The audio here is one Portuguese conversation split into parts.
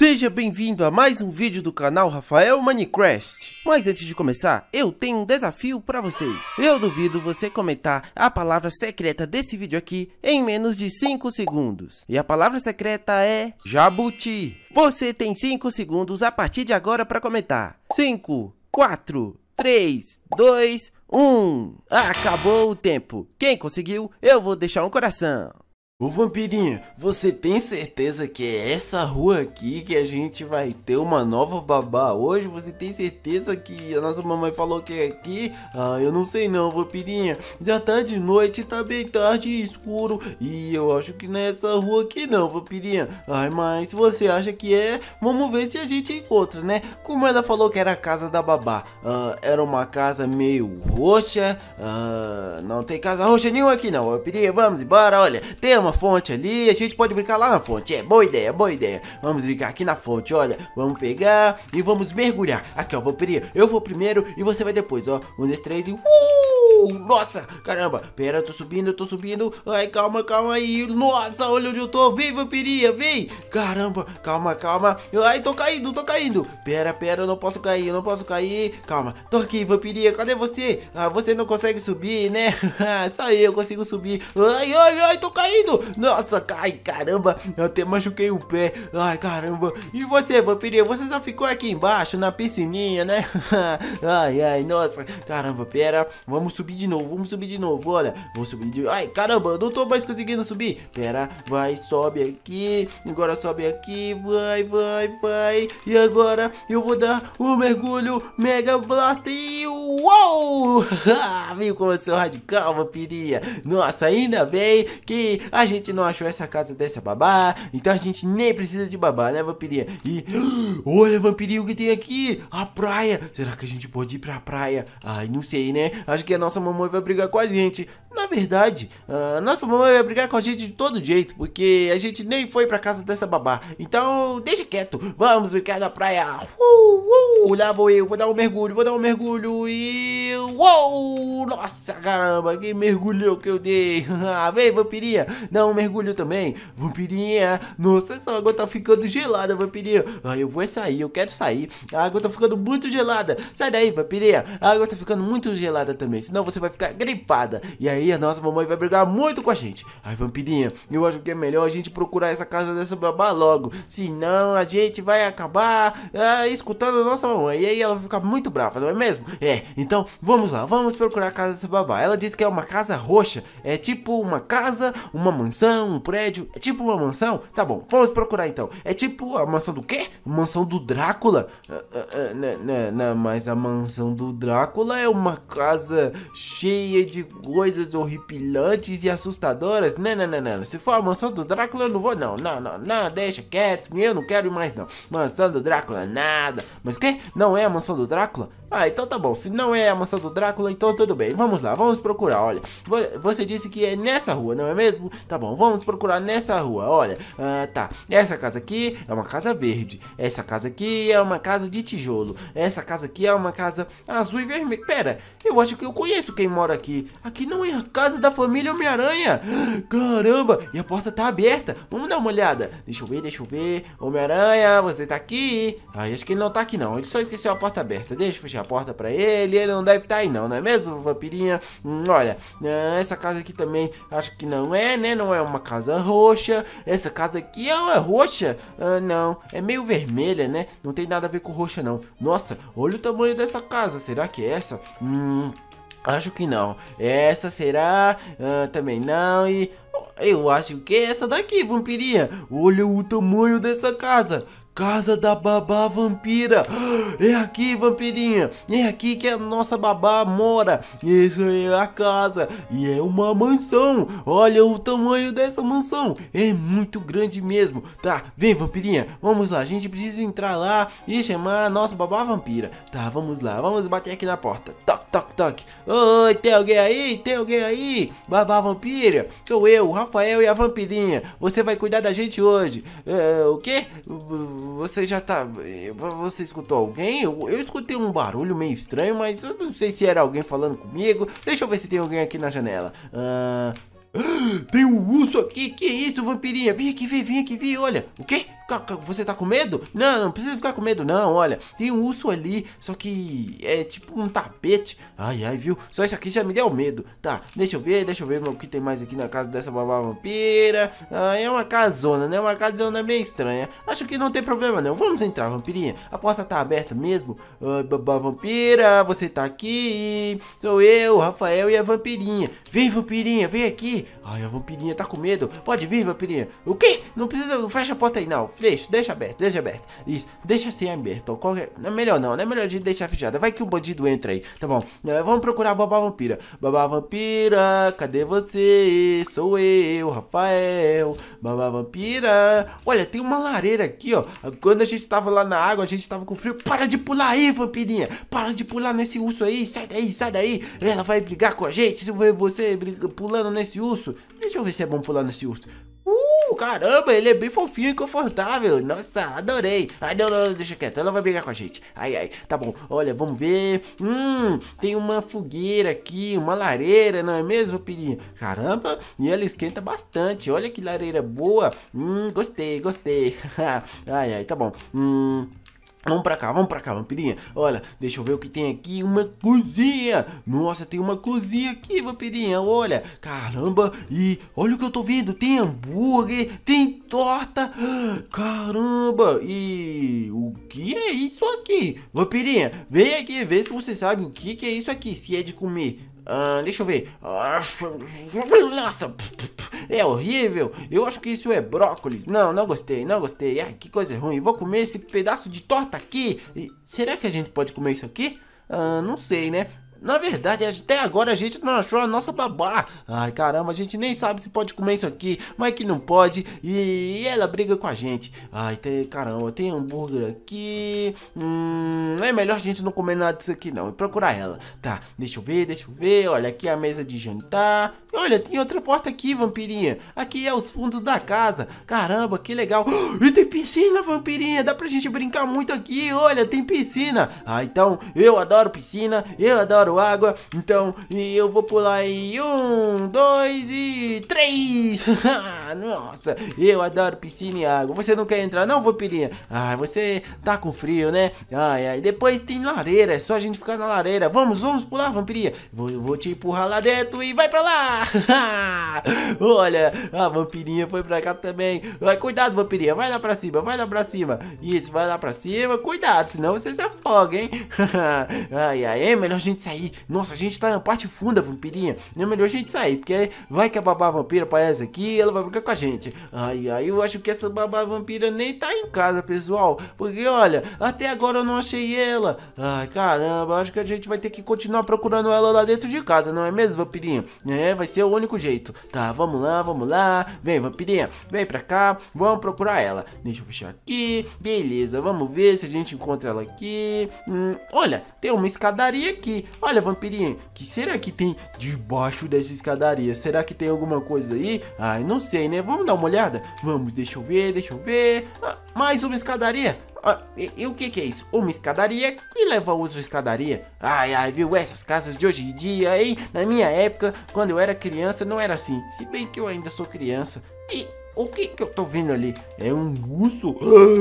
Seja bem-vindo a mais um vídeo do canal Rafael Minecraft. Mas antes de começar, eu tenho um desafio para vocês. Eu duvido você comentar a palavra secreta desse vídeo aqui em menos de 5 segundos. E a palavra secreta é jabuti. Você tem 5 segundos a partir de agora para comentar. 5, 4, 3, 2, 1. Acabou o tempo. Quem conseguiu, eu vou deixar um coração. Ô Vampirinho, você tem certeza que é essa rua aqui que a gente vai ter uma nova babá hoje? Você tem certeza que a nossa mamãe falou que é aqui? Ah, eu não sei não, Vampirinha. Já tá de noite, tá bem tarde e escuro. E eu acho que não é essa rua aqui não, Vampirinha. Ai, mas se você acha que é, vamos ver se a gente encontra, né? Como ela falou que era a casa da babá. Era uma casa meio roxa. Não tem casa roxa nenhuma aqui não, Vampirinha. Vamos embora, olha. Tem uma fonte ali, a gente pode brincar lá na fonte. É, boa ideia, boa ideia. Vamos brincar aqui na fonte, olha. Vamos pegar e vamos mergulhar. Aqui, ó, Vampirinha, eu vou primeiro e você vai depois, ó. 1, 2, 3 e... Nossa, caramba. Pera, eu tô subindo. Ai, calma aí. Nossa, olha onde eu tô. Vem, Vampirinha, vem. Caramba, calma. Ai, tô caindo. Pera, eu não posso cair. Calma, tô aqui, Vampirinha, cadê você? Ah, você não consegue subir, né? Só eu consigo subir. Ai, tô caindo. Nossa, caramba, eu até machuquei o pé. Ai, caramba. E você, Vampirinha, você só ficou aqui embaixo, na piscininha, né? Ai, nossa. Caramba, pera, vamos subir de novo, olha. Vou subir de... Ai, caramba, eu não tô mais conseguindo subir. Pera, vai, sobe aqui. Agora sobe aqui, vai. E agora eu vou dar um mergulho Mega Blast e... Uou! Viu como eu sou radical, Vampirinha? Nossa, ainda bem que a gente não achou essa casa dessa babá. Então a gente nem precisa de babá, né, Vampirinha? E... olha, Vampirinha, o que tem aqui? A praia. Será que a gente pode ir pra praia? Ai, não sei, né? Acho que a nossa mamãe vai brigar com a gente. Na verdade, nossa mamãe vai brigar com a gente de todo jeito, porque a gente nem foi pra casa dessa babá. Então, deixa quieto. Vamos brincar na praia. Lá vou eu, vou dar um mergulho e... Uou! Nossa, caramba, que mergulho que eu dei. Vem, Vampirinha, dá um mergulho também. Vampirinha, nossa, essa água tá ficando gelada, Vampirinha. Eu vou sair, eu quero sair. A água tá ficando muito gelada. Sai daí, Vampirinha. A água tá ficando muito gelada também, senão você vai ficar gripada. E aí a nossa mamãe vai brigar muito com a gente. Ai, Vampirinha, eu acho que é melhor a gente procurar essa casa dessa babá logo. Senão a gente vai acabar escutando a nossa mamãe. E aí ela vai ficar muito brava, não é mesmo? Então vamos lá, vamos procurar a casa dessa babá. Ela disse que é uma casa roxa. É tipo uma casa, uma mansão, um prédio. É tipo uma mansão? Tá bom, vamos procurar então. É tipo a mansão do quê? Mansão do Drácula? Não, mas a mansão do Drácula é uma casa cheia de coisas horripilantes e assustadoras. Não. Se for a mansão do Drácula, eu não vou, não, deixa quieto. Eu não quero ir mais, não. Mansão do Drácula, nada. Mas o quê? Não é a mansão do Drácula? Então tá bom. Se não é a mansão do Drácula, então tudo bem. Vamos lá, vamos procurar, olha. Você disse que é nessa rua, não é mesmo? Tá bom, vamos procurar nessa rua, olha. Tá. Essa casa aqui é uma casa verde. Essa casa aqui é uma casa de tijolo. Essa casa aqui é uma casa azul e vermelha. Pera, eu acho que eu conheço quem mora aqui. Aqui não é a casa da família Homem-Aranha. Caramba, e a porta tá aberta. Vamos dar uma olhada. Deixa eu ver. Homem-Aranha, você tá aqui? Acho que ele não tá aqui não. Ele só esqueceu a porta aberta. Deixa eu fechar a porta pra ele. Ele não deve estar aí não é mesmo, Vampirinha? Olha, essa casa aqui também acho que não é, né? Não é uma casa roxa. Essa casa aqui é roxa? Não, é meio vermelha, né? Não tem nada a ver com roxa não. Nossa, olha o tamanho dessa casa. Será que é essa? Acho que não. Essa será? Também não. E eu acho que é essa daqui, Vampirinha. Olha o tamanho dessa casa. Casa da babá vampira. É aqui, Vampirinha. É aqui que a nossa babá mora. Essa é a casa. E é uma mansão. Olha o tamanho dessa mansão. É muito grande mesmo. Tá, vem, Vampirinha. Vamos lá, a gente precisa entrar lá e chamar a nossa babá vampira. Tá, vamos lá, vamos bater aqui na porta. Toque. Oi, tem alguém aí? Babá vampira? Sou eu, o Rafael e a Vampirinha. Você vai cuidar da gente hoje. O quê? Você já tá... Você escutou alguém? Eu escutei um barulho meio estranho, mas eu não sei se era alguém falando comigo. Deixa eu ver se tem alguém aqui na janela. Tem um urso aqui. Que isso, Vampirinha? Vem aqui ver, olha. O quê? Você tá com medo? Não precisa ficar com medo não, olha. Tem um urso ali, só que é tipo um tapete. Ai, viu? Só isso aqui já me deu medo. Tá, deixa eu ver o que tem mais aqui na casa dessa babá vampira. É uma casona, né? Uma casona bem estranha. Acho que não tem problema não. Vamos entrar, vampirinha. A porta tá aberta mesmo. Babá vampira, você tá aqui. Sou eu, Rafael e a vampirinha. Vem, vampirinha, vem aqui. Ai, a vampirinha tá com medo. Pode vir, vampirinha. O quê? Não precisa, fecha a porta aí não. Deixa aberto. Isso, deixa assim aberto. Não é melhor não, não é melhor de deixar fechada. Vai que o bandido entra aí. Tá bom, vamos procurar a babá vampira. Babá vampira, cadê você? Sou eu, Rafael. Babá vampira. Olha, tem uma lareira aqui, ó. Quando a gente tava lá na água, a gente tava com frio. Para de pular aí, vampirinha. Para de pular nesse urso aí. Sai daí. Ela vai brigar com a gente se eu ver você pulando nesse urso. Deixa eu ver se é bom pular nesse urso. Caramba, ele é bem fofinho e confortável. Nossa, adorei. Ai, não, deixa quieto, ela vai brigar com a gente. Ai, tá bom, olha, vamos ver. Tem uma fogueira aqui, uma lareira, não é mesmo, Pirinha? Caramba, e ela esquenta bastante. Olha que lareira boa. Gostei. Ai, tá bom. Vamos pra cá, vampirinha. Olha, deixa eu ver o que tem aqui. Uma cozinha. Nossa, tem uma cozinha aqui, vampirinha. Olha, caramba. E olha o que eu tô vendo. Tem hambúrguer, tem torta. Caramba. E o que é isso aqui? Vampirinha, vem aqui, vê se você sabe o que é isso aqui. Se é de comer. Deixa eu ver. Nossa, é horrível. Eu acho que isso é brócolis. Não gostei. Ai, que coisa ruim. Vou comer esse pedaço de torta aqui. Será que a gente pode comer isso aqui? Não sei, né? Na verdade, até agora a gente não achou a nossa babá. Ai, caramba, a gente nem sabe se pode comer isso aqui, mas que não pode. E ela briga com a gente. Ai, caramba, tem hambúrguer aqui. É melhor a gente não comer nada disso aqui não, e procurar ela. Tá, deixa eu ver. Olha, aqui é a mesa de jantar. Olha, tem outra porta aqui, vampirinha. Aqui é os fundos da casa. Caramba, que legal. E tem piscina, vampirinha. Dá pra gente brincar muito aqui. Olha, tem piscina. Então, eu adoro piscina. Eu adoro água. Então, eu vou pular aí. 1, 2 e 3. Nossa, eu adoro piscina e água. Você não quer entrar não, vampirinha? Ai, você tá com frio, né? Ai, depois tem lareira. É só a gente ficar na lareira. Vamos pular, vampirinha. Vou te empurrar lá dentro e vai pra lá. Olha, a vampirinha foi pra cá também. Cuidado, vampirinha, vai lá pra cima. Isso, vai lá pra cima. Cuidado, senão você se afoga, hein? Ai, é melhor a gente sair. Nossa, a gente tá na parte funda, vampirinha. É melhor a gente sair, porque vai que a babá vampira aparece aqui e ela vai brigar com a gente. Ai, eu acho que essa babá vampira nem tá em casa, pessoal. Porque, olha, até agora eu não achei ela. Ai, caramba, acho que a gente vai ter que continuar procurando ela lá dentro de casa, não é mesmo, vampirinha? Vai ser o único jeito. Tá, vamos lá. Vem, vampirinha, vem pra cá. Vamos procurar ela. Deixa eu fechar aqui. Beleza, vamos ver se a gente encontra ela aqui. Olha, tem uma escadaria aqui. Olha, vampirinha, o que será que tem debaixo dessa escadaria? Será que tem alguma coisa aí? Ai, não sei, né? Vamos dar uma olhada? Vamos, deixa eu ver. Mais uma escadaria. E o que é isso? Uma escadaria que leva a outra escadaria. Ai, viu? Essas casas de hoje em dia, hein? Na minha época, quando eu era criança, não era assim. Se bem que eu ainda sou criança. E o que eu tô vendo ali? É um urso?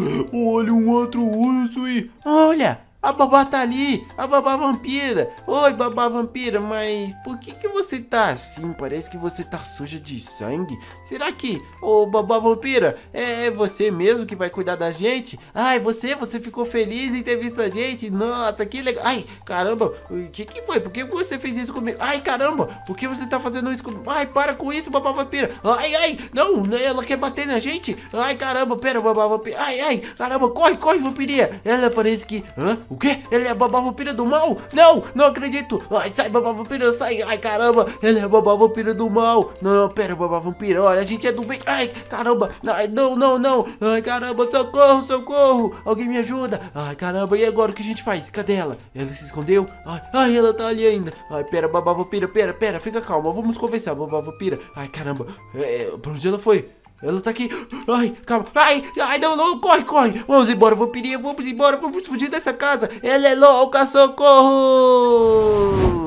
Olha, um outro urso e... Olha! A babá tá ali, a babá vampira. Oi, babá vampira, mas por que você tá assim? Parece que você tá suja de sangue. Será que, babá vampira, é você mesmo que vai cuidar da gente? Ai, você ficou feliz em ter visto a gente? Nossa, que legal. Ai, caramba, o que foi? Por que você fez isso comigo? Ai, caramba, por que você tá fazendo isso comigo? Ai, para com isso, babá vampira. Ai, não, ela quer bater na gente. Ai, caramba, pera, babá vampira. Ai, caramba, corre, vampirinha. Ela parece que... O quê? Ela é a babá vampira do mal? Não acredito. Ai, sai, babá vampira, sai. Ai, caramba, ela é a babá vampira do mal. Não, pera, babá vampira, olha, a gente é do bem. Ai, caramba, ai, não. Ai, caramba, socorro. Alguém me ajuda. Ai, caramba, e agora o que a gente faz? Cadê ela? Ela se escondeu? Ai, ela tá ali ainda. Ai, pera, babá vampira, pera, fica calma. Vamos conversar, babá vampira. Ai, caramba, pra onde ela foi? Ela tá aqui. Ai, calma. Ai, não, corre. Vamos embora, vampirinha. Vamos fugir dessa casa. Ela é louca, socorro!